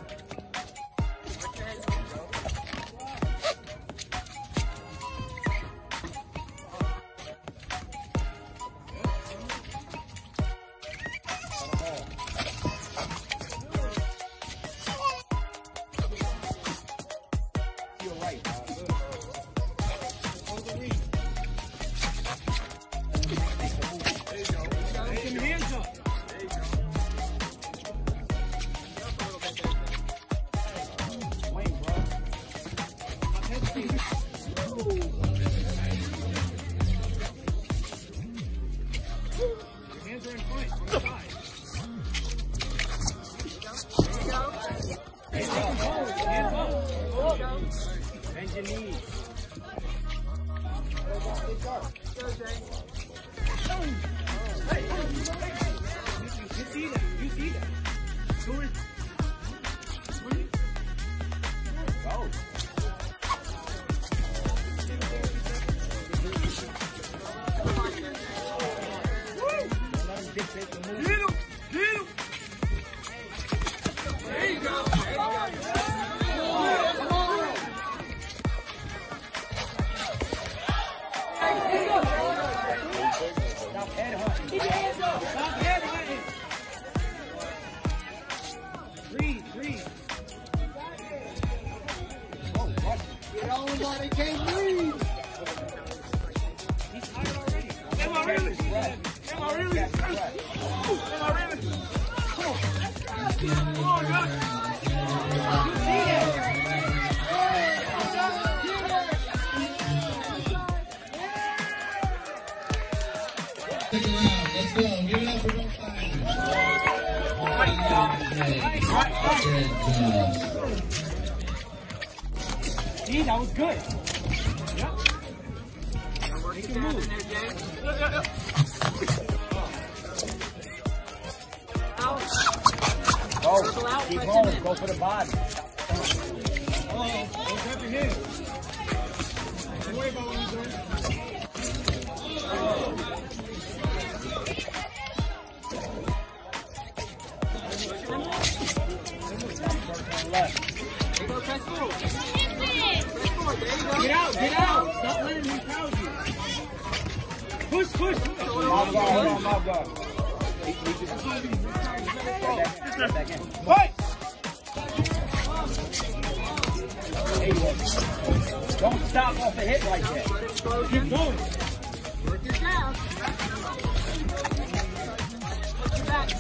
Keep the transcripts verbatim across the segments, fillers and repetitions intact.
See, that was good. Yep. Make it move. Go. Keep going. Go for the body. Oh, don't grab your hand. Don't worry about what you're doing. Get out, get out! Stop letting him crowd you. Push, push! Mouth guard, hold on, mouth guard. Fight! Don't stop off the hit like that. Keep going. Work your down. Put your back.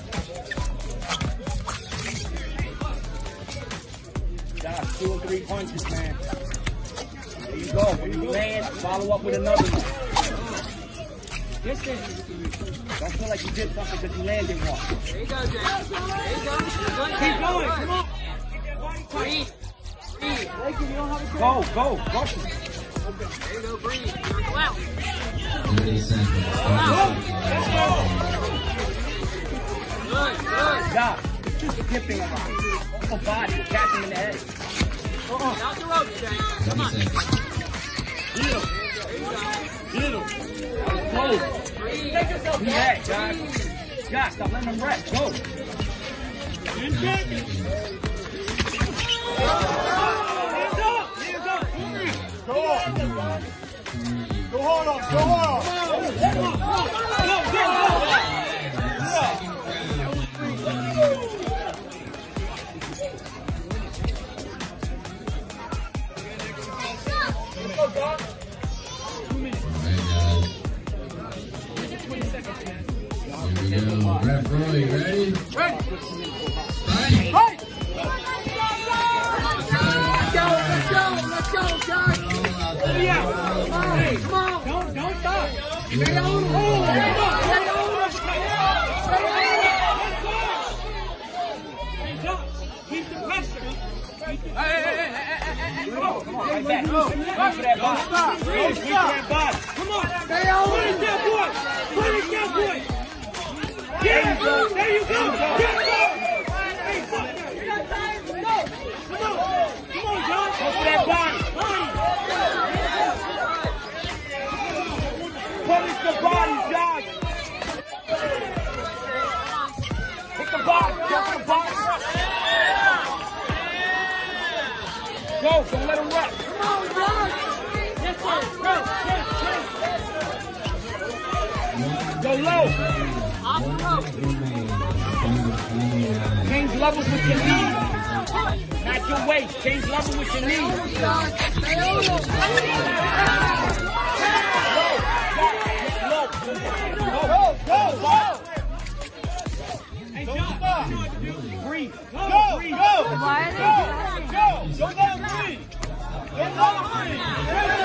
Josh, two or three punches, man. There you go. When you land, follow up with another one. Distance. Don't feel like you did something because you landed one. There you go, Jay. There you go. Keep going. Come on. Breathe. Breathe. Go, go. Rush it. There you go. Breathe. Go out. thirty seconds. Go out. Let's go. Good, good. Josh, keep skipping around. Off the body. You're catching in the head. Uh-uh. Out the rope, Jay. Come on. Get him. Get him. That was close. Take yourself back, Josh. Josh, stop letting him rest. Go. Hands up. Hands up. Hands up. Go on. Go hard on. Go hard. Go, go, go. Go, dog. Here we go. Ref Roy, you ready? Ready. Fight! Fight! Let's go, let's go, let's go, Josh! Yeah. Come on, hey, come on. Don't, don't stop. Stay on him. Oh, Stay on him. Hey, Josh, keep the pressure. Keep the pressure. Hey, hey, hey, hey, hey, hey. Come on, come on, right back. Go for that body. Go for that body. Come on. Stay on him. Punish that boy. Punish that boy. There you go. There you go. There you go. Hey, fuck that. You got time. Go. Come on. Come on, John. Go for that body. Punish the body, John. Hit the body. Hit the body. low. Don't let him rush. Come on, Josh. Yes, sir. Go low. Off the rope. Change levels with your knees. Not your waist. Change level with your knees. Josh, stay on him. Low. Go, go, go. Hey, John. Breathe. Go, breathe. Go. Why are they Go. Go. Don't let him breathe. Don't let him breathe.